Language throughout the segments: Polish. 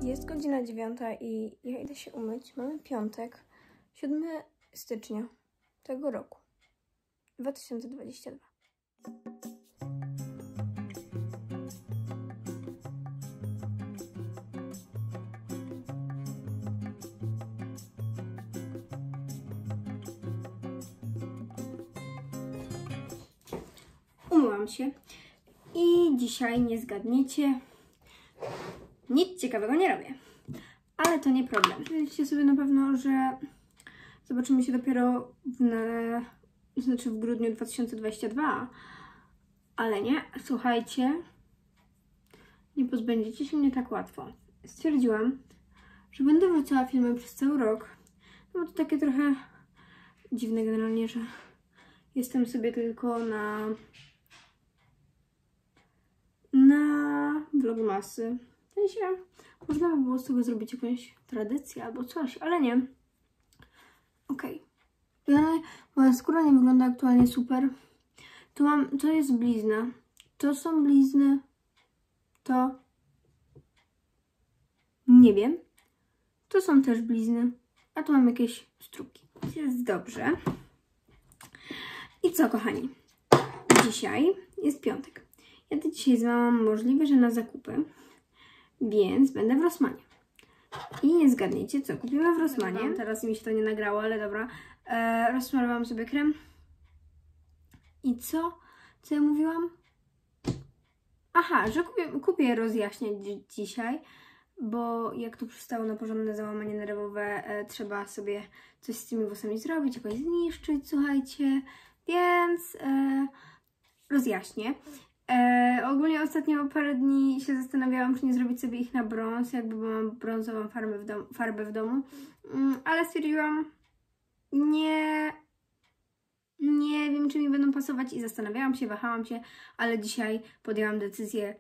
Jest godzina 9 i ja idę się umyć. Mamy piątek, 7 stycznia tego roku, 2022. Umyłam się i dzisiaj nie zgadniecie, nic ciekawego nie robię, ale to nie problem. Myślicie sobie na pewno, że zobaczymy się dopiero w grudniu 2022, ale nie, słuchajcie, nie pozbędziecie się mnie tak łatwo. Stwierdziłam, że będę wrzucała filmy przez cały rok, no bo to takie trochę dziwne generalnie, że jestem sobie tylko na vlogmasy. W sensie, można by było z tego zrobić jakąś tradycję albo coś, ale nie. Okej. Moja skóra nie wygląda aktualnie super. To jest blizna. To są blizny. To nie wiem. To są też blizny. A tu mam jakieś strupki. Jest dobrze. I co, kochani? Dzisiaj jest piątek. Jadę dzisiaj z mamą, możliwe, że na zakupy, więc będę w Rossmanie. I nie zgadniecie, co kupiłam w Rossmanie. Teraz mi się to nie nagrało, ale dobra. Rozsmarowałam sobie krem. I co? Co ja mówiłam? Aha, że kupię rozjaśniać dzisiaj, bo jak tu przystało na porządne załamanie nerwowe, trzeba sobie coś z tymi włosami zrobić, jakoś zniszczyć, słuchajcie. Więc rozjaśnię. Ogólnie ostatnio parę dni się zastanawiałam, czy nie zrobić sobie ich na brąz, jakby bo mam brązową farbę w domu, ale stwierdziłam, nie wiem, czy mi będą pasować i zastanawiałam się, wahałam się, ale dzisiaj podjęłam decyzję,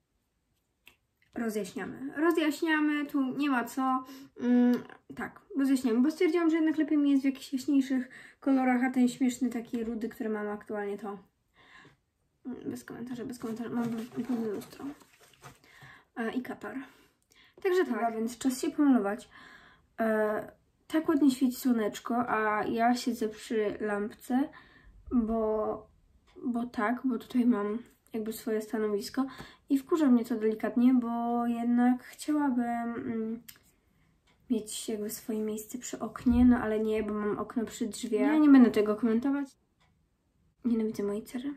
rozjaśniamy, tu nie ma co, tak, rozjaśniamy, bo stwierdziłam, że jednak lepiej mi jest w jakichś jaśniejszych kolorach, a ten śmieszny taki rudy, który mam aktualnie, to bez komentarza, mam pełne lustro i katar. Także tak, więc czas się pomalować. Tak ładnie świeci słoneczko, a ja siedzę przy lampce, bo tutaj mam jakby swoje stanowisko i wkurza mnie to delikatnie, bo jednak chciałabym mieć jakby swoje miejsce przy oknie, no ale nie, bo mam okno przy drzwiach. Ja nie będę tego komentować. Nienawidzę mojej cery.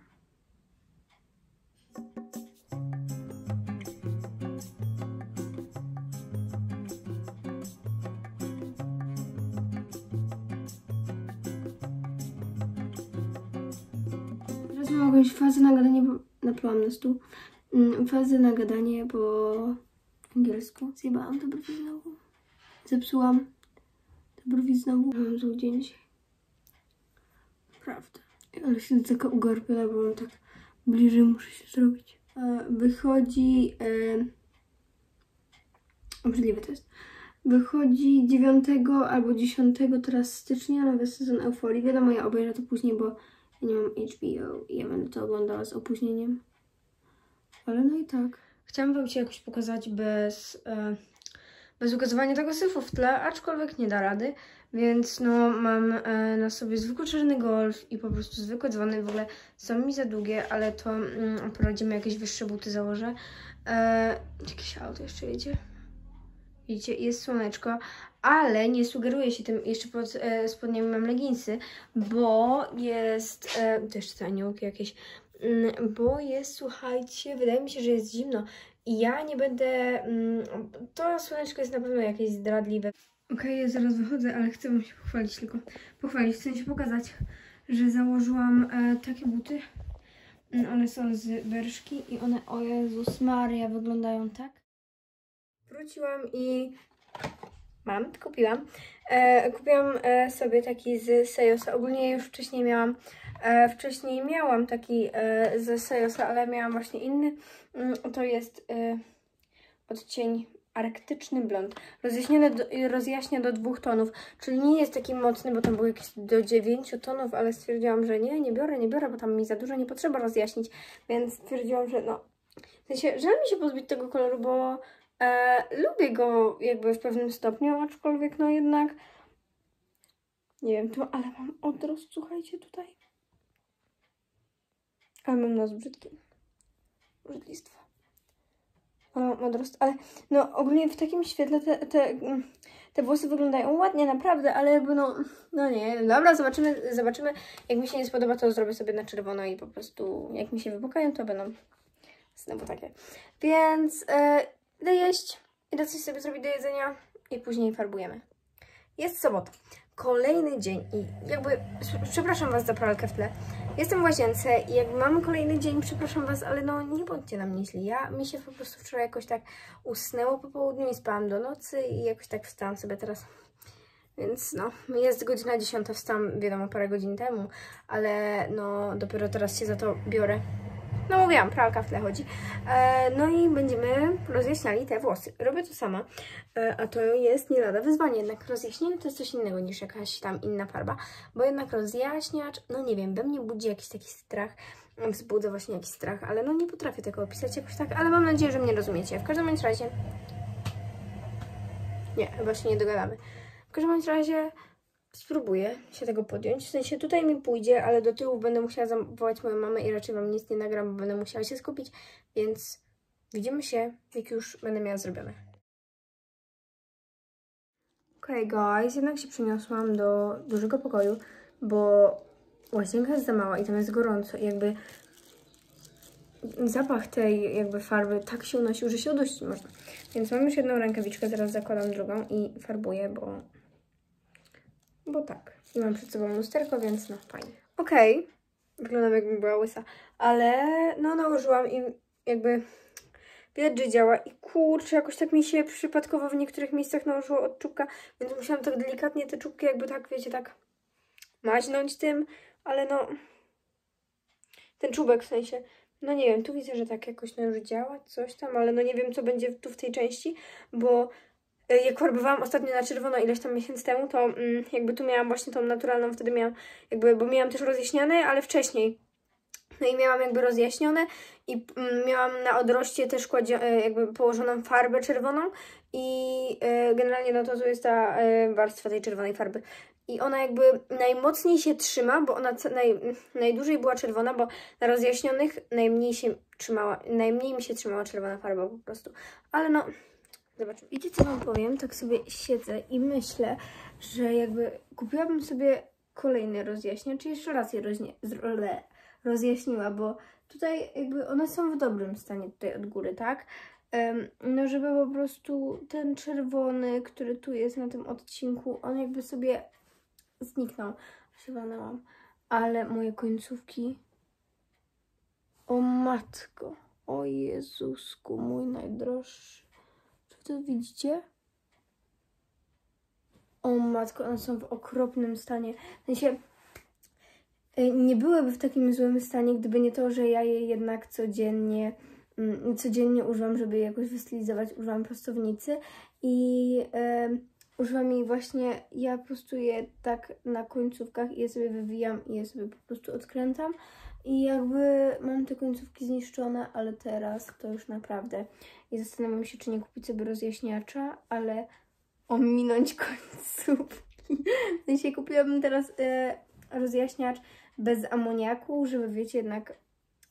Teraz mam jakąś fazę na gadanie, bo naplułam na stół. Fazę na gadanie po angielsku. Zjebałam te brwi znowu. Zepsułam te brwi znowu. Mam zły dzień dzisiaj. Prawda. Ale się taka ugarbiona, bo mam tak bliżej muszę się zrobić. Wychodzi... obrzydliwe to jest. Wychodzi 9 albo 10 teraz stycznia nowy sezon Euforii. Wiadomo, ja obejrzę to później, bo ja nie mam HBO i ja będę to oglądała z opóźnieniem. Ale no i tak. Chciałam wam się jakoś pokazać bez ukazywania tego syfu w tle, aczkolwiek nie da rady. Więc no mam na sobie zwykły czarny golf i po prostu zwykłe dzwony. W ogóle są mi za długie, ale to poradzimy, jakieś wyższe buty założę. Jakieś auto jeszcze jedzie. Widzicie, jest słoneczko, ale nie sugeruję się tym, jeszcze pod spodniami mam leginsy, bo jest, to jeszcze te aniołki jakieś, bo jest, słuchajcie, wydaje mi się, że jest zimno i ja nie będę, to słoneczko jest na pewno jakieś zdradliwe. Okej, ja zaraz wychodzę, ale chcę wam się pochwalić tylko, chcę się pokazać, że założyłam takie buty, one są z Berszki i one, o Jezus Maria, wyglądają tak. Wróciłam i kupiłam sobie taki z Sejosa. Ogólnie już wcześniej miałam taki z Sejosa, ale miałam właśnie inny. To jest odcień arktyczny blond. Rozjaśnia do 2 tonów, czyli nie jest taki mocny, bo tam było jakieś do 9 tonów, ale stwierdziłam, że nie biorę, bo tam mi za dużo nie potrzeba rozjaśnić, więc stwierdziłam, że no, w sensie, żal mi się pozbyć tego koloru, bo Lubię go jakby w pewnym stopniu, aczkolwiek no jednak nie wiem, tu, ale mam odrost, słuchajcie, tutaj. Ale mam nos brzydki. Brzydlistwo. Ale mam odrost, ale no ogólnie w takim świetle te włosy wyglądają ładnie, naprawdę, ale jakby no nie, dobra, zobaczymy. Jak mi się nie spodoba, to zrobię sobie na czerwono i po prostu jak mi się wypukają, to będą znowu takie. Więc idę jeść, idę coś sobie zrobić do jedzenia i później farbujemy. Jest sobota, kolejny dzień i jakby, przepraszam Was za pralkę w tle. Jestem w łazience i jakby mamy kolejny dzień, przepraszam Was, ale no nie bądźcie na mnie źli. Mi się po prostu wczoraj jakoś tak usnęło po południu i spałam do nocy i jakoś tak wstałam sobie teraz. Więc no, jest godzina 10, wstałam wiadomo parę godzin temu, ale no dopiero teraz się za to biorę. No mówiłam, pralka w tle chodzi. No i będziemy rozjaśniali te włosy. Robię to sama, a to jest nie lada wyzwanie. Jednak rozjaśnienie to jest coś innego niż jakaś tam inna farba, bo jednak rozjaśniacz, no nie wiem, we mnie budzi jakiś taki strach, wzbudza właśnie jakiś strach, ale no nie potrafię tego opisać jakoś tak, ale mam nadzieję, że mnie rozumiecie. W każdym bądź razie... Nie, chyba się nie dogadamy. W każdym bądź razie... Spróbuję się tego podjąć, w sensie tutaj mi pójdzie, ale do tyłu będę musiała zawołać moją mamę i raczej Wam nic nie nagram, bo będę musiała się skupić, więc widzimy się, jak już będę miała zrobione. Okej, guys, jednak się przeniosłam do dużego pokoju, bo łazienka jest za mała i tam jest gorąco i jakby zapach tej jakby farby tak się unosił, że się udusić można. Więc mam już jedną rękawiczkę, zaraz zakładam drugą i farbuję, bo tak. I mam przed sobą lusterko, więc no fajnie. Okej. Wyglądam jakbym była łysa. Ale no nałożyłam i jakby widać, że działa. I kurczę, jakoś tak mi się przypadkowo w niektórych miejscach nałożyło od czubka, więc musiałam tak delikatnie te czubki jakby tak, wiecie, tak maźnąć tym, ale no ten czubek w sensie, no nie wiem, tu widzę, że tak jakoś no już działa, coś tam, ale no nie wiem, co będzie tu w tej części, bo jak farbowałam ostatnio na czerwono ileś tam miesięcy temu, to jakby tu miałam właśnie tą naturalną, wtedy miałam jakby, bo miałam też rozjaśnione, ale wcześniej. No i miałam jakby rozjaśnione i miałam na odroście też jakby położoną farbę czerwoną i generalnie no to tu jest ta warstwa tej czerwonej farby. I ona jakby najmocniej się trzyma, bo ona najdłużej była czerwona, bo na rozjaśnionych najmniej mi się trzymała czerwona farba po prostu. Ale no... Zobaczmy. Wiecie, co Wam powiem? Tak sobie siedzę i myślę, że jakby kupiłabym sobie kolejny rozjaśniacz, czy jeszcze raz je rozjaśniła, bo tutaj jakby one są w dobrym stanie tutaj od góry, tak? No, żeby po prostu ten czerwony, który tu jest na tym odcinku, on jakby sobie zniknął. Się walnęłam. Ale moje końcówki... O matko! O Jezusku, mój najdroższy. To widzicie? O matko, one są w okropnym stanie. W sensie nie byłyby w takim złym stanie, gdyby nie to, że ja je jednak codziennie używam, żeby je jakoś wystylizować. Używam prostownicy i używam jej właśnie, ja po prostu je tak na końcówkach i je sobie wywijam i je sobie po prostu odkręcam. I jakby mam te końcówki zniszczone, ale teraz to już naprawdę. I zastanawiam się, czy nie kupić sobie rozjaśniacza, ale ominąć końcówki. W sensie kupiłabym teraz rozjaśniacz bez amoniaku, żeby wiecie, jednak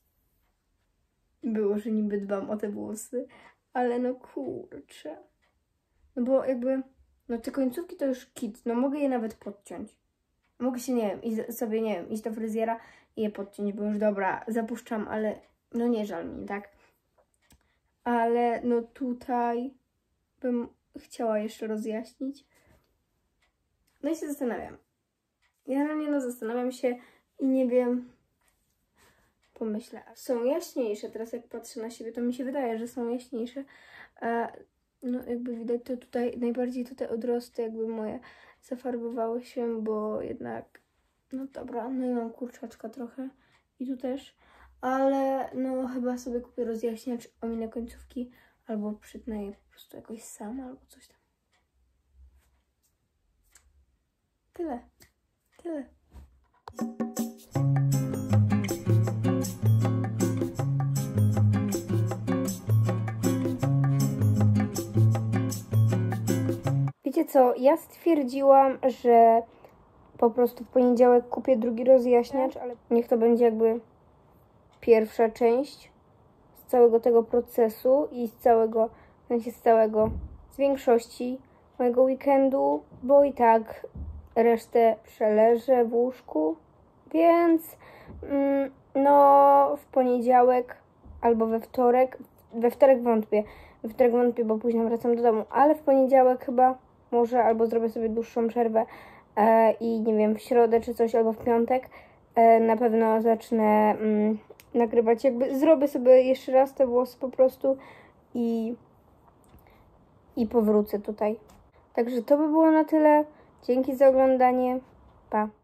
było, że niby dbam o te włosy. Ale no kurczę. No bo jakby, no te końcówki to już kit. No mogę je nawet podciąć. Mogę się, nie wiem, iść do fryzjera i je podciąć, bo już dobra, zapuszczam, ale no nie żal mi, tak? Ale no tutaj bym chciała jeszcze rozjaśnić. No i się zastanawiam. Generalnie no zastanawiam się i nie wiem, pomyślę. Są jaśniejsze, teraz jak patrzę na siebie, to mi się wydaje, że są jaśniejsze. No jakby widać to tutaj, najbardziej tutaj odrosty jakby moje zafarbowały się, bo jednak, no dobra, no i mam kurczaczka trochę i tu też, ale no chyba sobie kupię rozjaśniacz, ominę końcówki albo przytnę je po prostu jakoś sama albo coś tam. Tyle. Wiecie co, ja stwierdziłam, że po prostu w poniedziałek kupię drugi rozjaśniacz, ale niech to będzie jakby pierwsza część z całego tego procesu i z całego, w sensie z większości mojego weekendu, bo i tak resztę przeleżę w łóżku, więc no w poniedziałek albo we wtorek wątpię, bo później wracam do domu, ale w poniedziałek chyba może albo zrobię sobie dłuższą przerwę i nie wiem, w środę czy coś, albo w piątek na pewno zacznę nagrywać, jakby zrobię sobie jeszcze raz te włosy po prostu i powrócę tutaj. Także to by było na tyle. Dzięki za oglądanie. Pa!